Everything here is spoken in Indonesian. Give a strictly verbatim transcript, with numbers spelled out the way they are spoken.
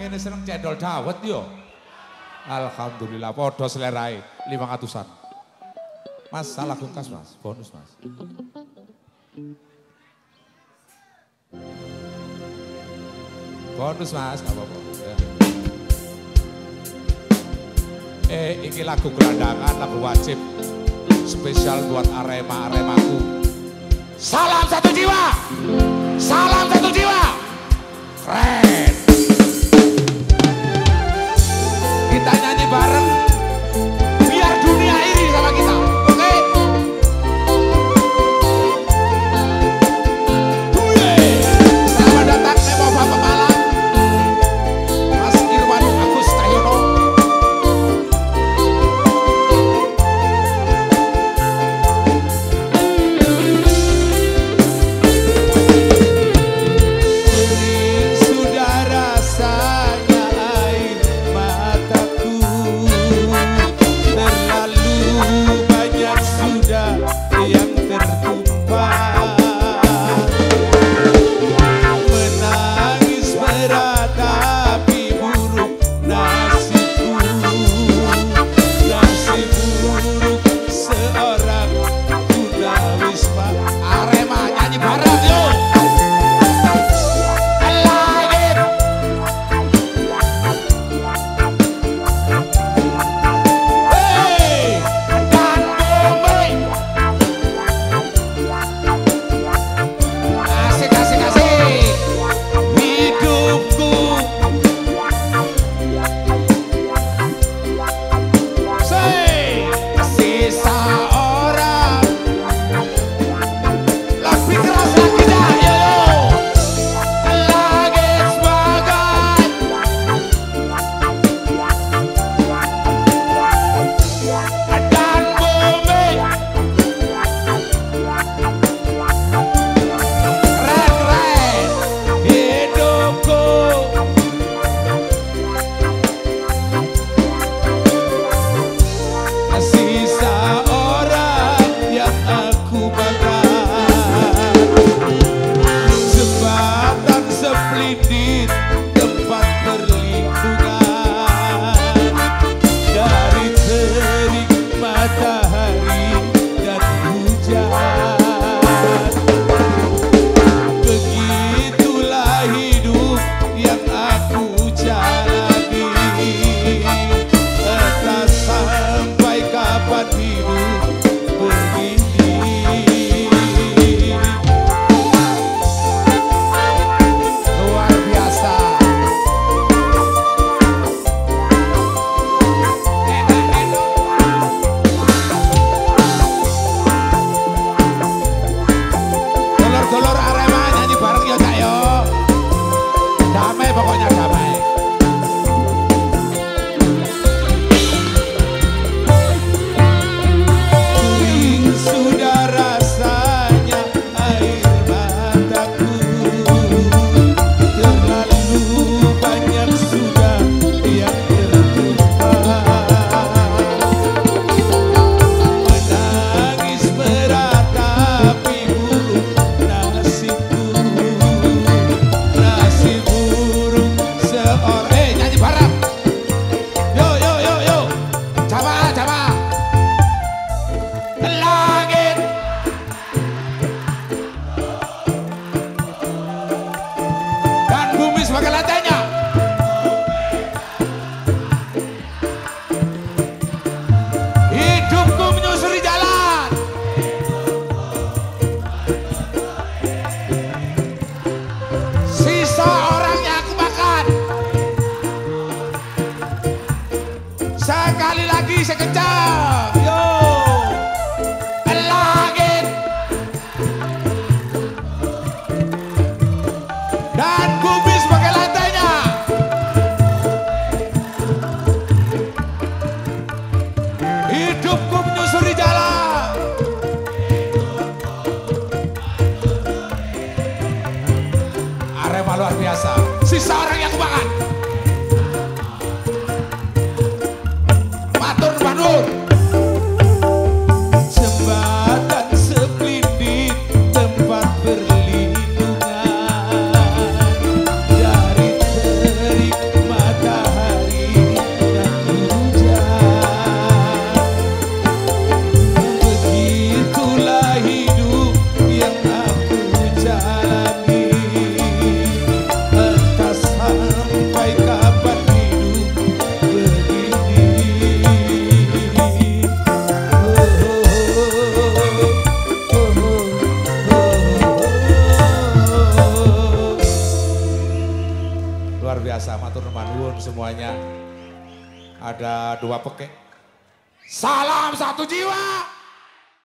ngene seneng cendol dawet yo. Alhamdulillah, podo selerai lima ratusan. Mas, salah kungkas mas, bonus mas. Bonus mas, gak apa-apa. Ya. Eh, ini lagu gelandangan, lagu wajib. Spesial buat arema-aremaku. Salam satu jiwa! Salam satu jiwa! Keren! Kita nyanyi bareng, biar dunia iri sama kita, oke? Okay? Selamat datang Nemo Bapak Malang, Mas Irwan Agus Cahyono. Sudah rasanya air mataku, terlalu banyak sudah yang tertumpah. Menangis berat tapi buruk nasibku, nasib buruk seorang tunawisma. Arema nyanyi bareng yuk. Nasib buruk biasa, matur nuwun semuanya. Ada dua peke. Salam satu jiwa.